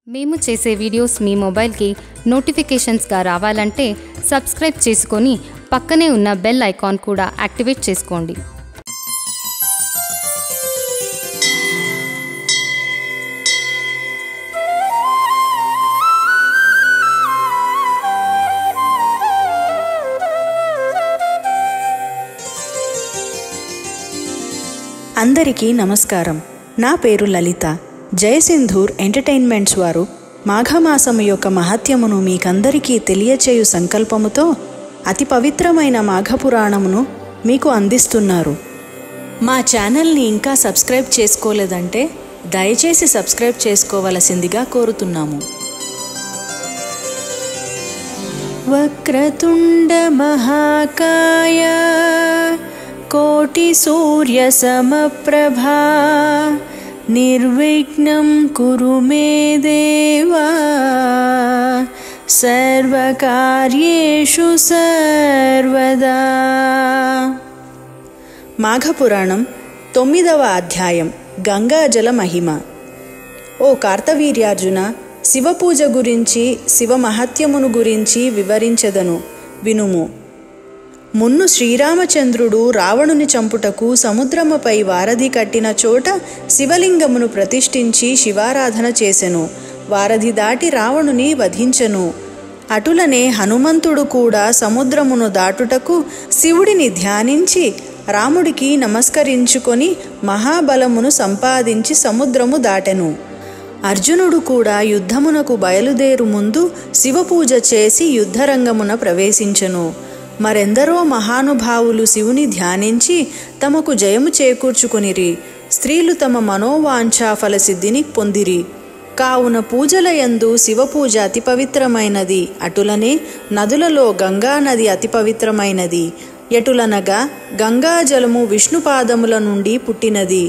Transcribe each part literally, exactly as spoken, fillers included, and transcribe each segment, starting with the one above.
మేము చేసే వీడియోస్ మీ మొబైల్కి నోటిఫికేషన్స్గా రావాలంటే సబ్స్క్రైబ్ చేసుకొని పక్కనే ఉన్న బెల్ ఐకాన్ కూడా యాక్టివేట్ చేసుకోండి. అందరికీ నమస్కారం. నా పేరు లలిత. జయసింధూర్ ఎంటర్టైన్మెంట్స్ వారు మాఘమాసము యొక్క మహత్యమును మీకందరికీ తెలియచేయు సంకల్పముతో అతి పవిత్రమైన మాఘపురాణమును మీకు అందిస్తున్నారు. మా ఛానల్ని ఇంకా సబ్స్క్రైబ్ చేసుకోలేదంటే దయచేసి సబ్స్క్రైబ్ చేసుకోవలసిందిగా కోరుతున్నాము. వక్రతుండ మహాకాయ కోటి సూర్య సమప్రభా నిర్విఘ్నం కురు మే దేవా సర్వకార్యేషు సర్వదా. మాఘపురాణం తొమ్మిదవ అధ్యాయం గంగాజల మహిమ. ఓ కార్తవీర్యార్జున, శివపూజ గురించి శివ మహత్యమును గురించి వివరించెదను, వినుము. మున్ను శ్రీరామచంద్రుడు రావణుని చంపుటకు సముద్రముపై వారధి కట్టిన చోట శివలింగమును ప్రతిష్ఠించి శివారాధన చేసెను. వారధి దాటి రావణుని వధించెను. అటులనే హనుమంతుడు కూడా సముద్రమును దాటుటకు శివుడిని ధ్యానించి రాముడికి నమస్కరించుకొని మహాబలమును సంపాదించి సముద్రము దాటెను. అర్జునుడు కూడా యుద్ధమునకు బయలుదేరు ముందు శివపూజ చేసి యుద్ధరంగమున ప్రవేశించెను. మరెందరో మహానుభావులు శివుని ధ్యానించి తమకు జయము చేకూర్చుకొనిరి. స్త్రీలు తమ మనోవాంఛా ఫలసిద్ధిని పొందిరి. కావున పూజల యందు శివపూజ అతి పవిత్రమైనది. అటులనే నదులలో గంగా నది అతి పవిత్రమైనది. ఎటులనగా గంగాజలము విష్ణుపాదముల నుండి పుట్టినది,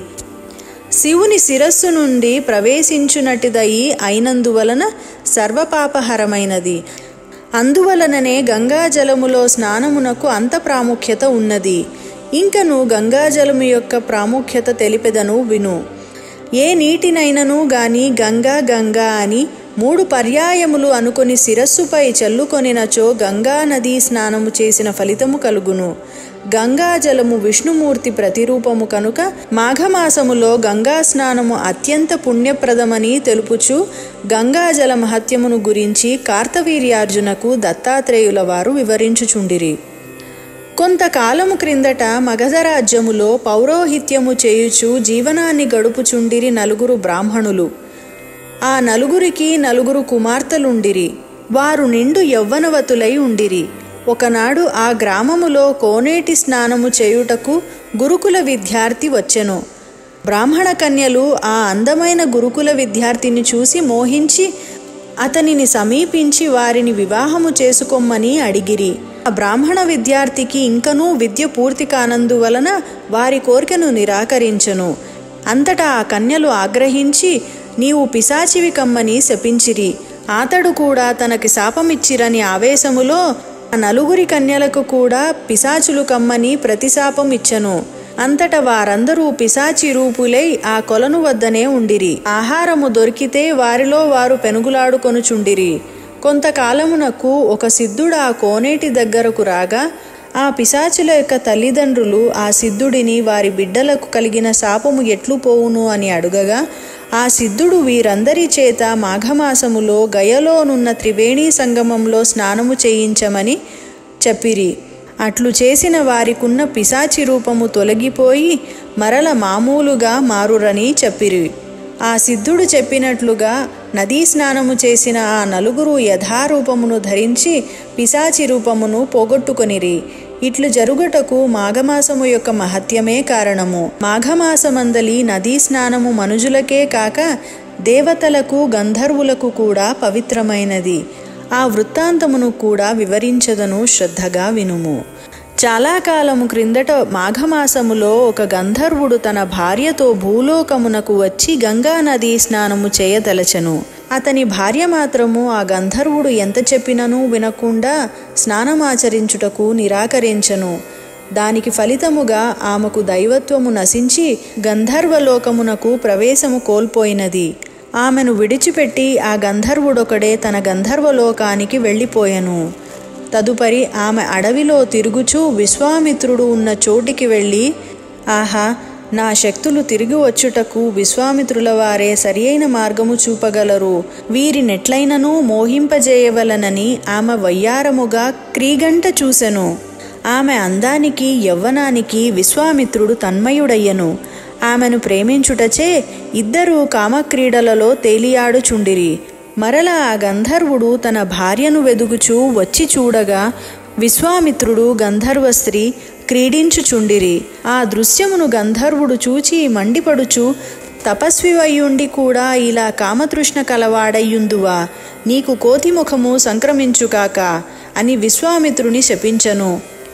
శివుని శిరస్సు నుండి ప్రవేశించునటిదయి అయినందువలన సర్వపాపహరమైనది. అందువలననే గంగాజలములో స్నానమునకు అంత ప్రాముఖ్యత ఉన్నది. ఇంకను గంగాజలము యొక్క ప్రాముఖ్యత తెలిపెదను, విను. ఏ నీటినైనను గాని గంగా గంగా అని మూడు పర్యాయములు అనుకొని శిరస్సుపై చల్లుకొనినచో గంగా నదీ స్నానము చేసిన ఫలితము కలుగును. గంగాజలము విష్ణుమూర్తి ప్రతిరూపము కనుక మాఘమాసములో గంగా స్నానము అత్యంత పుణ్యప్రదమని తెలుపుచు గంగాజల మహత్యమును గురించి కార్తవీర్యార్జునకు దత్తాత్రేయుల వారు వివరించుచుండిరి. కొంతకాలము క్రిందట మగధ రాజ్యములో పౌరోహిత్యము చేయుచు జీవనాన్ని గడుపుచుండిరి నలుగురు బ్రాహ్మణులు. ఆ నలుగురికి నలుగురు కుమార్తెలుండిరి. వారు నిండు యవ్వనవతులై ఉండిరి. ఒకనాడు ఆ గ్రామములో కోనేటి స్నానము చేయుటకు గురుకుల విద్యార్థి వచ్చెను. బ్రాహ్మణ కన్యలు ఆ అందమైన గురుకుల విద్యార్థిని చూసి మోహించి అతనిని సమీపించి వారిని వివాహము చేసుకోమని అడిగిరి. ఆ బ్రాహ్మణ విద్యార్థికి ఇంకనూ విద్య పూర్తి కానందువలన వారి కోరికను నిరాకరించెను. అంతటా ఆ కన్యలు ఆగ్రహించి నీవు పిశాచివి కమ్మని శపించిరి. అతడు కూడా తనకి శాపమిచ్చిరని ఆవేశములో ఆ నలుగురి కన్యలకు కూడా పిశాచులు కమ్మని ప్రతిశాపం ఇచ్చెను. అంతట వారందరూ పిశాచి రూపులై ఆ కొలను వద్దనే ఉండిరి. ఆహారము దొరికితే వారిలో వారు పెనుగులాడుకొనుచుండిరి. కొంతకాలమునకు ఒక సిద్ధుడు ఆ కోనేటి దగ్గరకు రాగా ఆ పిశాచుల యొక్క తల్లిదండ్రులు ఆ సిద్ధుడిని వారి బిడ్డలకు కలిగిన శాపము ఎట్లు పోవును అని అడుగగా ఆ సిద్ధుడు వీరందరి చేత మాఘమాసములో గయలోనున్న త్రివేణీ సంగమంలో స్నానము చేయించమని చెప్పిరి. అట్లు చేసిన వారికున్న పిశాచి రూపము తొలగిపోయి మరల మామూలుగా మారురని చెప్పిరి. ఆ సిద్ధుడు చెప్పినట్లుగా నదీ స్నానము చేసిన ఆ నలుగురు యథారూపమును ధరించి పిశాచి రూపమును పోగొట్టుకొనిరి. ఇట్లు జరుగుటకు మాఘమాసము యొక్క మహత్యమే కారణము. మాఘమాసమందలి నదీ స్నానము మనుజులకే కాక దేవతలకు గంధర్వులకు కూడా పవిత్రమైనది. ఆ వృత్తాంతమును కూడా వివరించదను, శ్రద్ధగా వినుము. చాలా కాలము క్రిందట మాఘమాసములో ఒక గంధర్వుడు తన భార్యతో భూలోకమునకు వచ్చి గంగా నదీ స్నానము చేయదలచెను. అతని భార్య మాత్రము ఆ గంధర్వుడు ఎంత చెప్పినను వినకుండా స్నానమాచరించుటకు నిరాకరించెను. దానికి ఫలితముగా ఆమెకు దైవత్వము నశించి గంధర్వలోకమునకు ప్రవేశము కోల్పోయినది. ఆమెను విడిచిపెట్టి ఆ గంధర్వుడొకడే తన గంధర్వలోకానికి వెళ్ళిపోయెను. తదుపరి ఆమె అడవిలో తిరుగుచూ విశ్వామిత్రుడు ఉన్న చోటికి వెళ్ళి, ఆహా, నా శక్తులు తిరిగి వచ్చుటకు విశ్వామిత్రుల వారే సరియైన మార్గము చూపగలరు, వీరినెట్లైననూ మోహింపజేయవలనని ఆమె వయ్యారముగా క్రీగంట చూసెను. ఆమె అందానికి యవ్వనానికి విశ్వామిత్రుడు తన్మయుడయ్యను. ఆమెను ప్రేమించుటచే ఇద్దరూ కామక్రీడలలో తేలియాడుచుండిరి. మరల ఆ గంధర్వుడు తన భార్యను వెదుగుచూ వచ్చి చూడగా విశ్వామిత్రుడు గంధర్వ స్త్రీ క్రీడించుచుండిరి. ఆ దృశ్యమును గంధర్వుడు చూచి మండిపడుచు, తపస్వివయ్యుండి కూడా ఇలా కామతృష్ణ కలవాడయ్యుందువా, నీకు కోతిముఖము సంక్రమించుకాక అని విశ్వామిత్రుని శపించెను.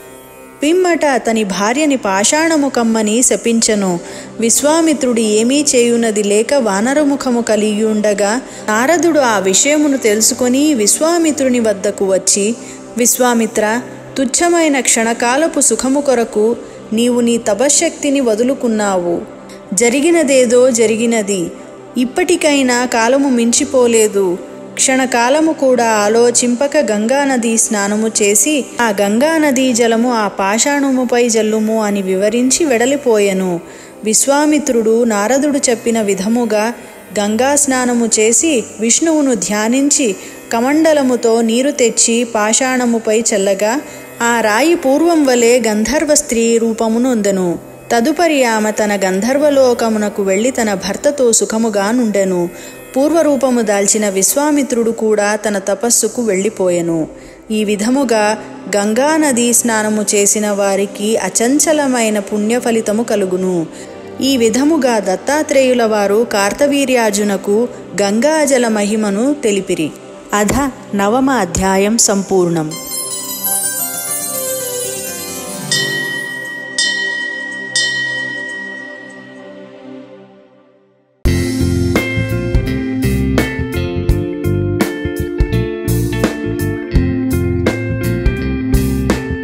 పిమ్మట అతని భార్యని పాషాణము కమ్మని శపించెను. విశ్వామిత్రుడు ఏమీ చేయునది లేక వానరముఖము కలిగియుండగా నారదుడు ఆ విషయమును తెలుసుకొని విశ్వామిత్రుని వద్దకు వచ్చి, విశ్వామిత్ర, తుచ్చమైన క్షణకాలపు సుఖము కొరకు నీవు నీ తపశ్శక్తిని వదులుకున్నావు. జరిగినదేదో జరిగినది. ఇప్పటికైనా కాలము మించిపోలేదు. క్షణకాలము కూడా ఆలోచింపక గంగానదీ స్నానము చేసి ఆ గంగానదీ జలము ఆ పాషాణముపై జల్లుము అని వివరించి వెడలిపోయెను. విశ్వామిత్రుడు నారదుడు చెప్పిన విధముగా గంగా స్నానము చేసి విష్ణువును ధ్యానించి కమండలముతో నీరు తెచ్చి పాషాణముపై చల్లగా ఆ రాయి పూర్వం వలె గంధర్వ స్త్రీ రూపమునొందెను. తదుపరి ఆమె తన గంధర్వలోకమునకు వెళ్ళి తన భర్తతో సుఖముగా నుండెను. పూర్వరూపము దాల్చిన విశ్వామిత్రుడు కూడా తన తపస్సుకు వెళ్ళిపోయెను. ఈ విధముగా గంగానదీ స్నానము చేసిన వారికి అచంచలమైన పుణ్యఫలితము కలుగును. ఈ విధముగా దత్తాత్రేయుల వారు కార్తవీర్యార్జునకు గంగాజల మహిమను తెలిపిరి. అధ నవమ అధ్యాయం సంపూర్ణం.